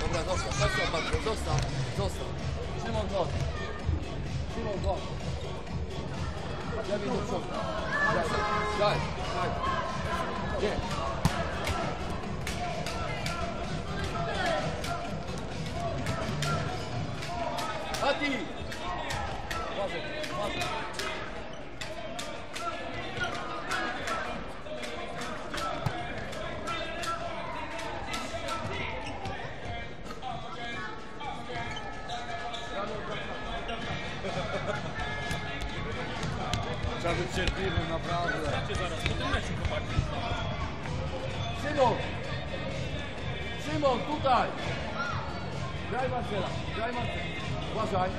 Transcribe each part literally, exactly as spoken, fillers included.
Dobra, zostaw, zostaw, Marcel, zostaw, zostaw. Szymon, chodź. Szymon, chodź. Lepiej do przodu. Daj, daj, daj. Nie. Mati! Uważaj, uważaj. Trzeba być cierpliwym, naprawdę. Zaraz po tym meczu, chłopaki. Szymon! Szymon, tutaj! Graj Marcela, graj Marcela. Uważaj.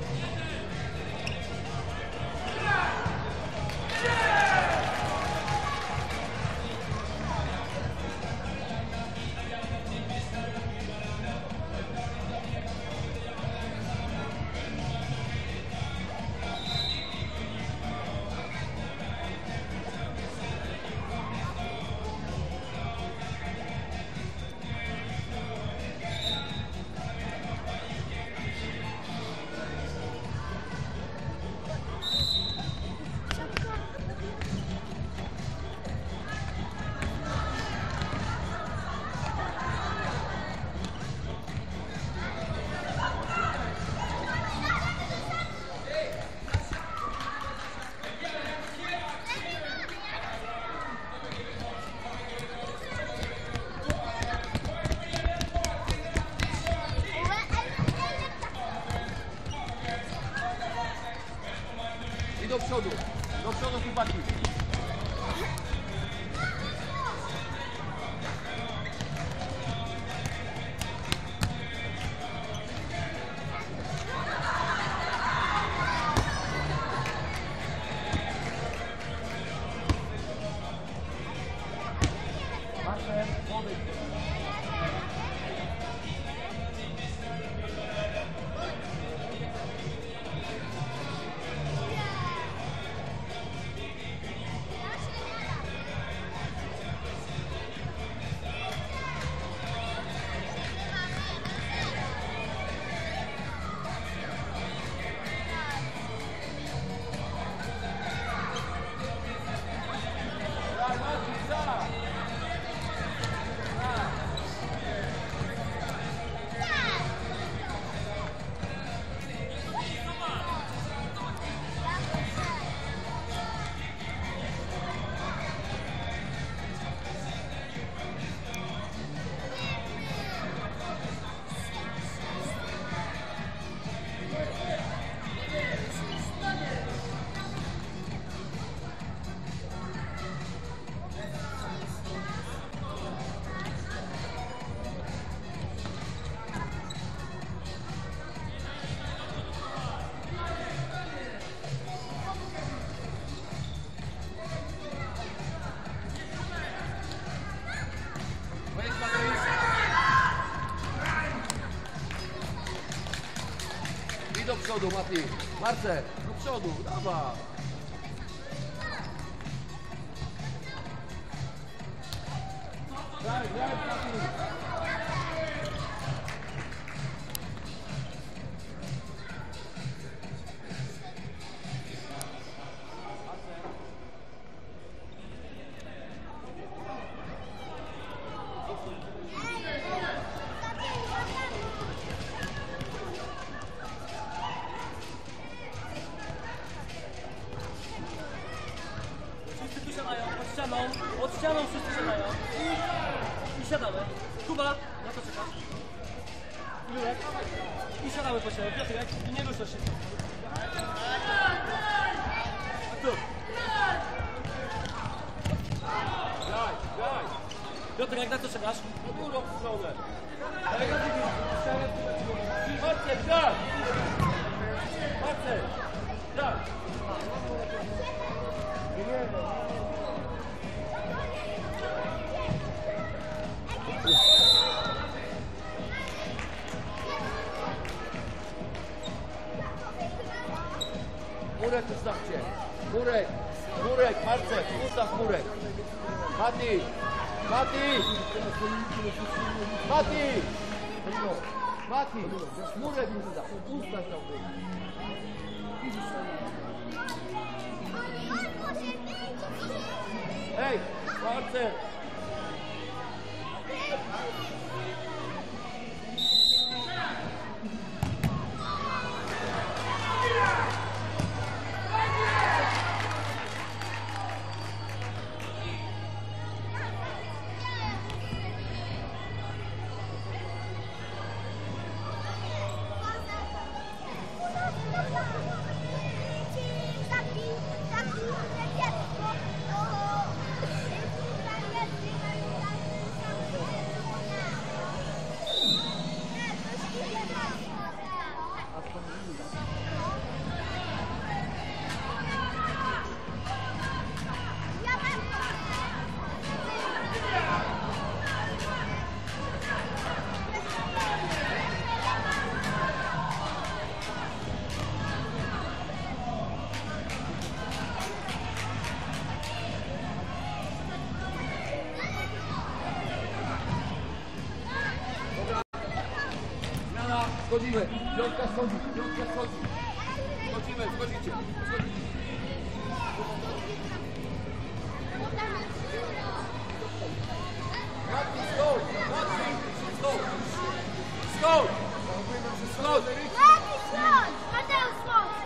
I do przodu, do przodu chłopaki. Marcel, podejdź. I do przodu, Mati. Marcel, do przodu, dawaj. Graj, graj, Mati. Wszyscy tu siadają, pod ścianą, pod ścianą wszyscy siadają. I, i siadamy. Kuba, na to czekasz. Jurek. I siadamy po siebie. Piotrek, i nie ruszasz się. A tu. Graj, graj. Piotrek, na to czekasz. Na górą stronę. Marcel, graj. Marcel, graj. Murek ustawcie. Murek, Murek, Marcel, ustaw Murek. Mati, Mati, Mati. Mati, smurek mu da, ustać tam. Ej, Marcel! Schodzimy, piątka schodzi, piątka schodzi. Schodzimy, schodzicie, schodzicie. Matki, skocz, matki, skocz, skocz, skocz. Matki, skocz, Mateusz, skocz.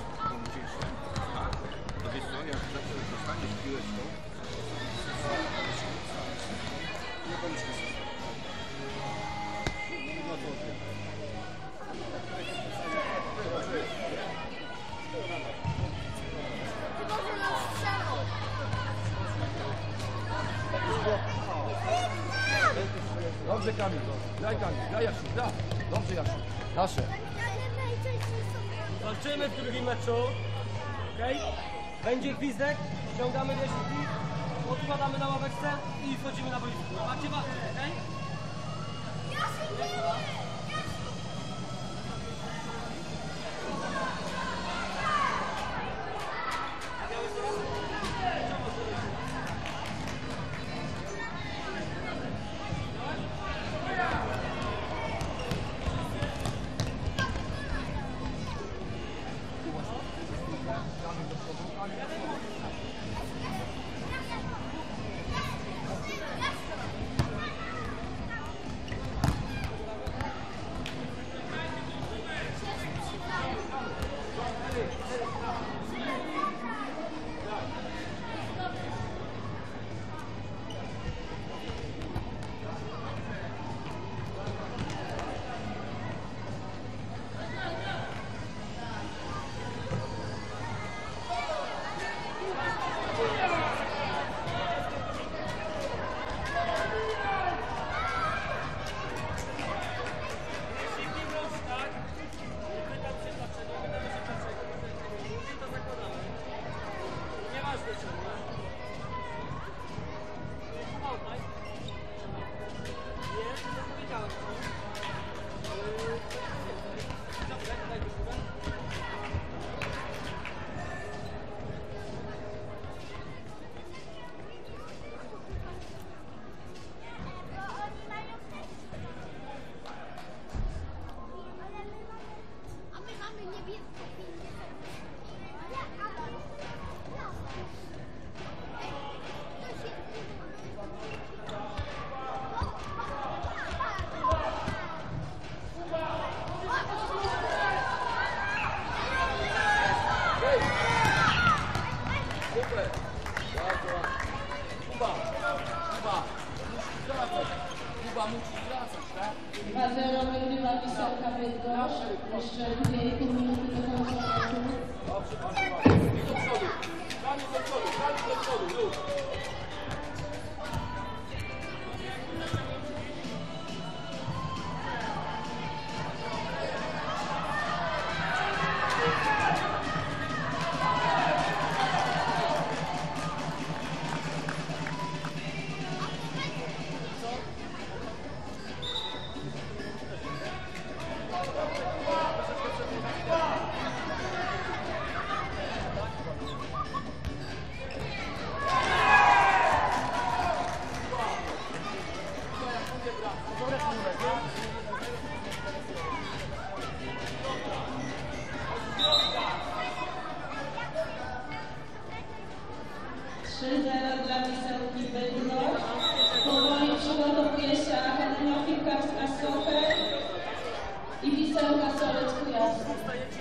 To wiesz co, jak dostaniesz piłeczką, nie kończysz. No to wiem. Ty może nas strzelą. Dobrze Kamil, graj Kamil, graj Jasiu, gra. Dobrze Jasiu, nasze. Walczymy w drugim meczu. Okej? Będzie gwizdek, ściągamy resztki, odkładamy na ławeczce i wchodzimy na boisko. Macie walkę, okej? dwa zero wygrywa Wisłanka Bydgoszcz. Jeszcze dwie i pół minuty do końca meczu. Dobrze, bardzo ładnie. I do przodu. Kamil do przodu, Kamil do przodu, już. trzy zero dla Wisełki Bydgoszcz. Powoli przygotowuje się Akademia Piłkarska Soker i Wisełka Solec Kujawski.